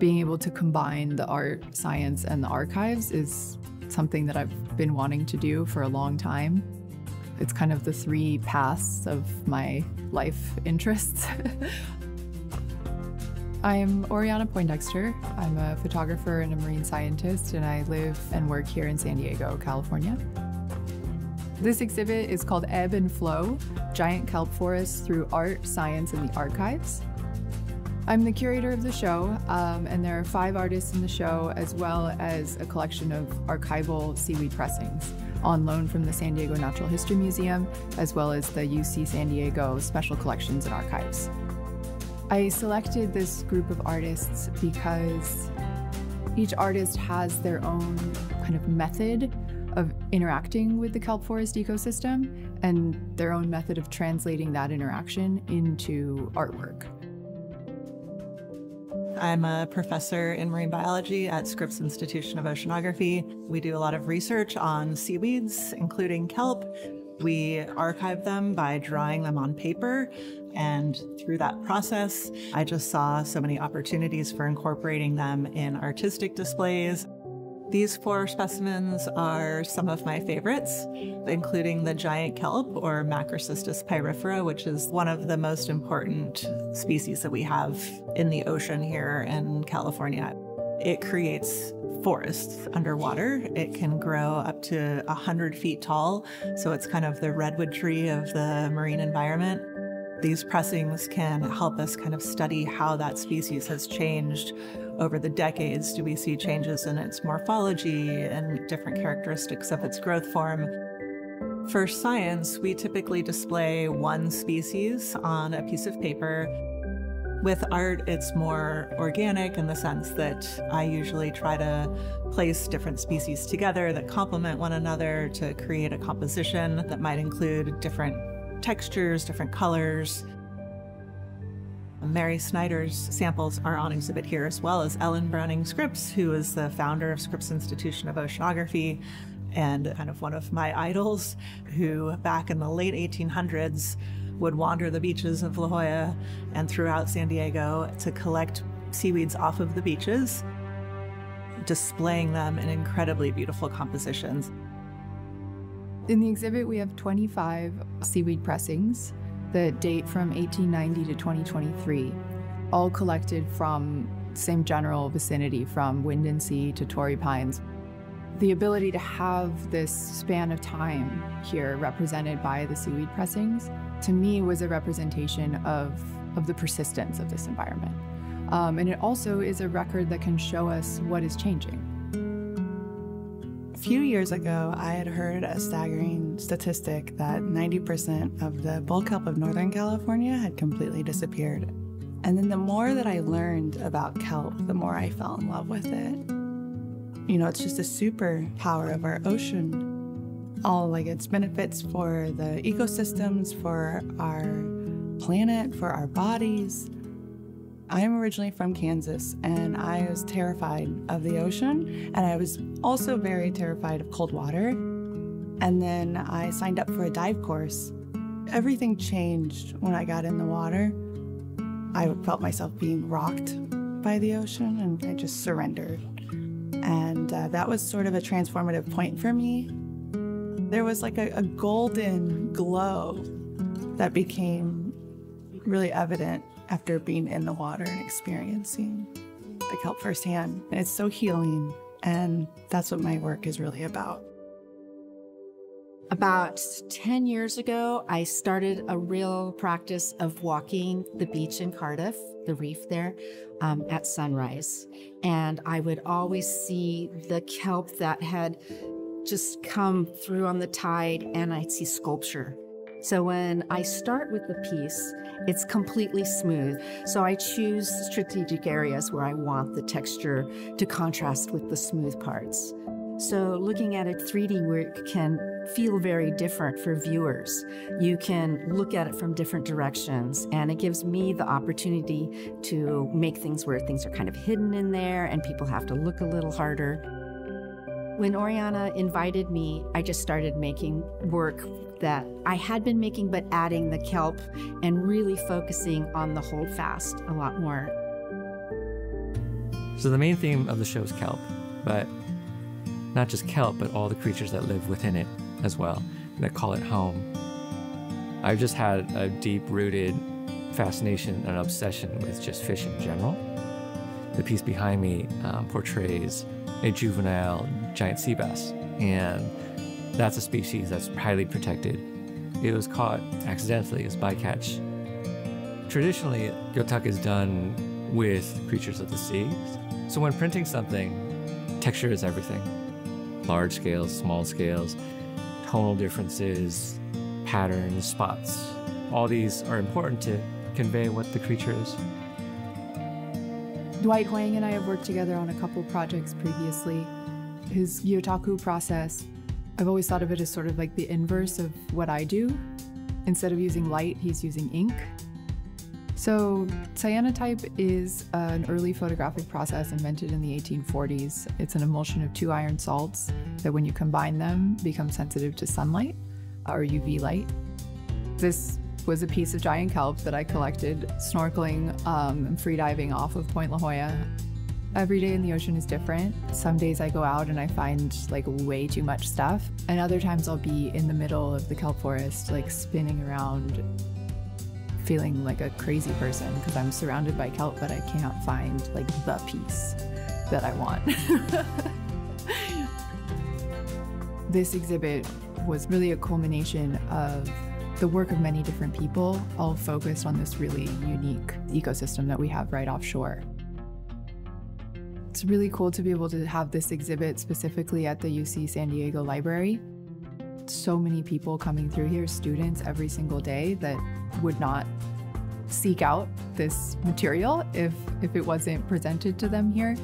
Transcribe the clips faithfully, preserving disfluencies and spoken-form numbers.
Being able to combine the art, science, and the archives is something that I've been wanting to do for a long time. It's kind of the three paths of my life interests. I'm Oriana Poindexter. I'm a photographer and a marine scientist, and I live and work here in San Diego, California. This exhibit is called Ebb and Flow, Giant Kelp Forests Through Art, Science, and the Archives. I'm the curator of the show, um, and there are five artists in the show, as well as a collection of archival seaweed pressings on loan from the San Diego Natural History Museum, as well as the U C San Diego Special Collections and Archives. I selected this group of artists because each artist has their own kind of method of interacting with the kelp forest ecosystem and their own method of translating that interaction into artwork. I'm a professor in marine biology at Scripps Institution of Oceanography. We do a lot of research on seaweeds, including kelp. We archive them by drawing them on paper, and through that process, I just saw so many opportunities for incorporating them in artistic displays. These four specimens are some of my favorites, including the giant kelp, or Macrocystis pyrifera, which is one of the most important species that we have in the ocean here in California. It creates forests underwater. It can grow up to one hundred feet tall, so it's kind of the redwood tree of the marine environment. These pressings can help us kind of study how that species has changed over the decades. Do we see changes in its morphology and different characteristics of its growth form? For science, we typically display one species on a piece of paper. With art, it's more organic in the sense that I usually try to place different species together that complement one another to create a composition that might include different textures, different colors. Mary Snyder's samples are on exhibit here, as well as Ellen Browning Scripps, who is the founder of Scripps Institution of Oceanography and kind of one of my idols, who back in the late eighteen hundreds would wander the beaches of La Jolla and throughout San Diego to collect seaweeds off of the beaches, displaying them in incredibly beautiful compositions. In the exhibit, we have twenty-five seaweed pressings that date from eighteen ninety to twenty twenty-three, all collected from the same general vicinity, from Wind and Sea to Torrey Pines. The ability to have this span of time here represented by the seaweed pressings, to me, was a representation of, of the persistence of this environment. Um, and it also is a record that can show us what is changing. A few years ago, I had heard a staggering statistic that ninety percent of the bull kelp of Northern California had completely disappeared. And then the more that I learned about kelp, the more I fell in love with it. You know, it's just a superpower of our ocean. All like its benefits for the ecosystems, for our planet, for our bodies. I'm originally from Kansas, and I was terrified of the ocean, and I was also very terrified of cold water. And then I signed up for a dive course. Everything changed when I got in the water. I felt myself being rocked by the ocean, and I just surrendered. And uh, that was sort of a transformative point for me. There was like a, a golden glow that became really evident after being in the water and experiencing the kelp firsthand. It's so healing, and that's what my work is really about. About ten years ago, I started a real practice of walking the beach in Cardiff, the reef there, um, at sunrise. And I would always see the kelp that had just come through on the tide, and I'd see sculpture. So when I start with the piece, it's completely smooth. So I choose strategic areas where I want the texture to contrast with the smooth parts. So looking at it three D work can feel very different for viewers. You can look at it from different directions, and it gives me the opportunity to make things where things are kind of hidden in there and people have to look a little harder. When Oriana invited me, I just started making work that I had been making, but adding the kelp and really focusing on the holdfast a lot more. So the main theme of the show is kelp, but not just kelp, but all the creatures that live within it as well, that call it home. I've just had a deep-rooted fascination and obsession with just fish in general. The piece behind me um, portrays a juvenile giant sea bass, and that's a species that's highly protected. It was caught accidentally as bycatch. Traditionally, yotak is done with creatures of the sea. So when printing something, texture is everything. Large scales, small scales, tonal differences, patterns, spots. All these are important to convey what the creature is. Dwight Huang and I have worked together on a couple projects previously. His yotaku process, I've always thought of it as sort of like the inverse of what I do. Instead of using light, he's using ink. So cyanotype is an early photographic process invented in the eighteen forties. It's an emulsion of two iron salts that when you combine them become sensitive to sunlight or U V light. This was a piece of giant kelp that I collected snorkeling um, and freediving off of Point La Jolla. Every day in the ocean is different. Some days I go out and I find like way too much stuff, and other times I'll be in the middle of the kelp forest, like spinning around, feeling like a crazy person because I'm surrounded by kelp, but I can't find like the piece that I want. This exhibit was really a culmination of the work of many different people, all focused on this really unique ecosystem that we have right offshore. It's really cool to be able to have this exhibit specifically at the U C San Diego Library. So many people coming through here, students every single day, that would not seek out this material if, if it wasn't presented to them here.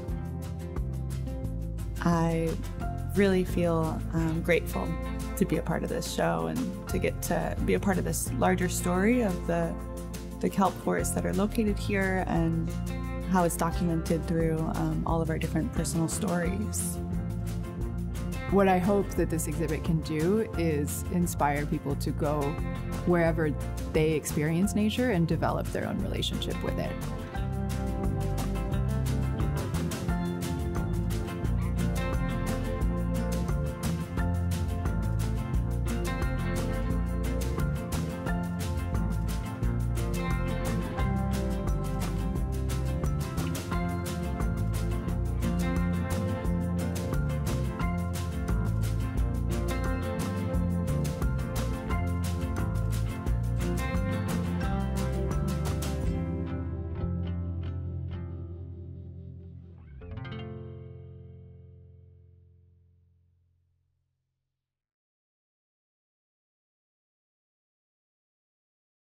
I really feel um, grateful to be a part of this show and to get to be a part of this larger story of the, the kelp forests that are located here and how it's documented through um, all of our different personal stories. What I hope that this exhibit can do is inspire people to go wherever they experience nature and develop their own relationship with it.